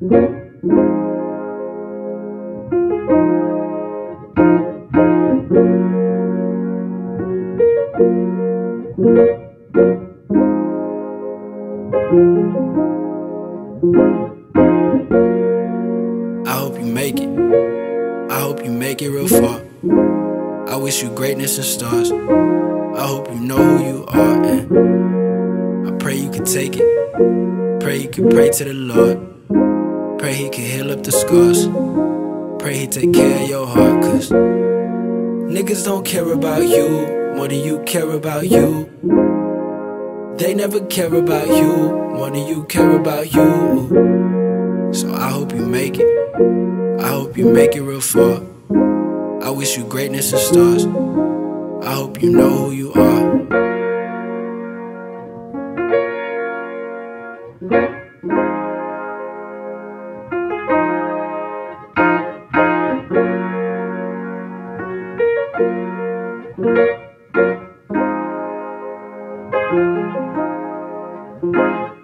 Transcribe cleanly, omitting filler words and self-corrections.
I hope you make it. I hope you make it real far. I wish you greatness and stars. I hope you know who you are, and I pray you can take it. Pray you can pray to the Lord. Pray he can heal up the scars. Pray he take care of your heart, cause niggas don't care about you more than you care about you. They never care about you more than you care about you. So I hope you make it. I hope you make it real far. I wish you greatness and stars. I hope you know who you are. Thank you.